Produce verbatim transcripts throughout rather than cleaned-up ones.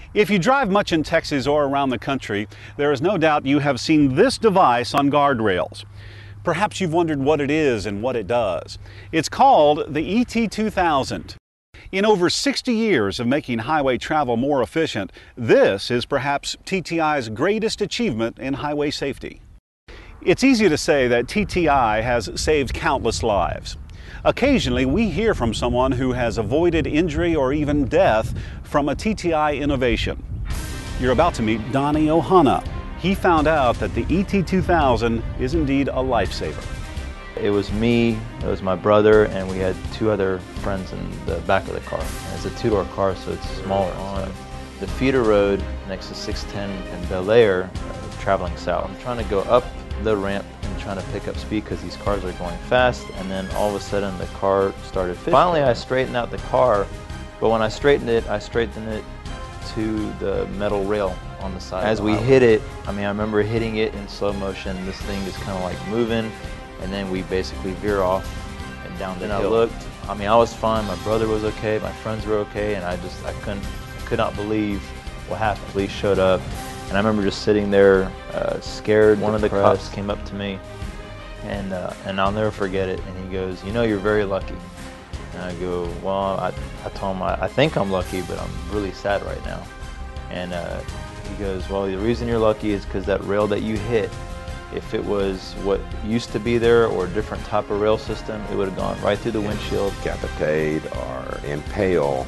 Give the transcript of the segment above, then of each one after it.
If you drive much in Texas or around the country, there is no doubt you have seen this device on guardrails. Perhaps you've wondered what it is and what it does. It's called the E T two thousand. In over sixty years of making highway travel more efficient, this is perhaps T T I's greatest achievement in highway safety. It's easy to say that T T I has saved countless lives. Occasionally, we hear from someone who has avoided injury or even death from a T T I innovation. You're about to meet Donnie Ohana. He found out that the E T two thousand is indeed a lifesaver. It was me, it was my brother, and we had two other friends in the back of the car. And it's a two-door car, so it's smaller. On the feeder road next to six ten and Bel Air, uh, traveling south. I'm trying to go up the ramp and trying to pick up speed because these cars are going fast, and then all of a sudden the car started fishing. Finally I straightened out the car, but when I straightened it, I straightened it to the metal rail on the side. As we hit it, I mean I remember hitting it in slow motion. This thing is kind of like moving, and then we basically veer off and down the hill. And I looked, I mean I was fine, my brother was okay, my friends were okay, and I just, I couldn't, I could not believe what happened. Police showed up, and I remember just sitting there uh, scared. One of the cops came up to me, and uh, and I'll never forget it, and he goes, "You know, you're very lucky." And I go, "Well, I, I told him, I, I think I'm lucky, but I'm really sad right now." And uh, he goes, "Well, the reason you're lucky is because that rail that you hit, if it was what used to be there or a different type of rail system, it would have gone right through the windshield." Decapitate or impale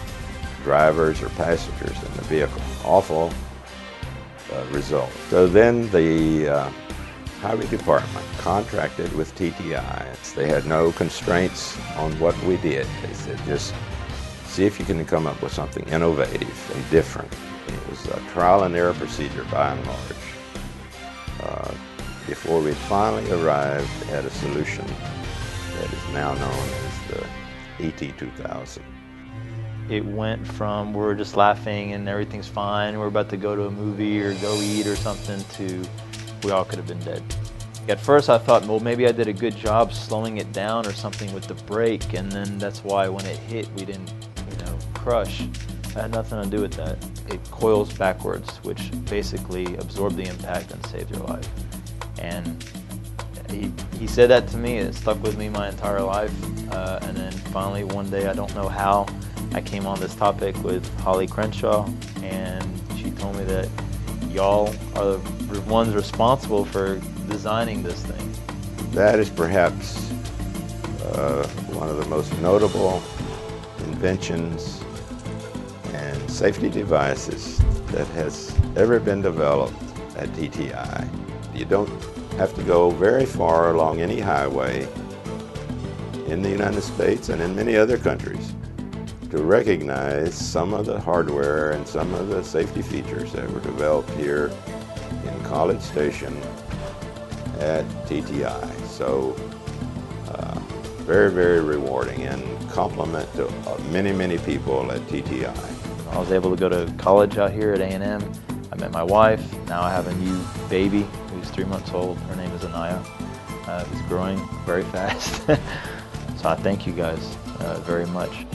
drivers or passengers in the vehicle. Awful uh, result. So then the uh, Highway Department contracted with T T I. They had no constraints on what we did. They said, just see if you can come up with something innovative and different. It was a trial and error procedure by and large, uh, before we finally arrived at a solution that is now known as the E T two thousand. It went from we're just laughing and everything's fine, we're about to go to a movie or go eat or something, to we all could have been dead. At first I thought, well, maybe I did a good job slowing it down or something with the brake, and then that's why when it hit we didn't, you know, crush. It had nothing to do with that. It coils backwards, which basically absorbed the impact and saved your life. And he, he said that to me, it stuck with me my entire life. Uh, and then finally one day, I don't know how, I came on this topic with Holly Crenshaw, and she told me that y'all are the ones responsible for designing this thing. That is perhaps uh, one of the most notable inventions and safety devices that has ever been developed at T T I. You don't have to go very far along any highway in the United States and in many other countries to recognize some of the hardware and some of the safety features that were developed here in College Station at T T I. So uh, very, very rewarding, and compliment to uh, many, many people at T T I. I was able to go to college out here at A and M. I met my wife. Now I have a new baby who's three months old. Her name is Anaya. Uh, it's growing very fast. So I thank you guys uh, very much.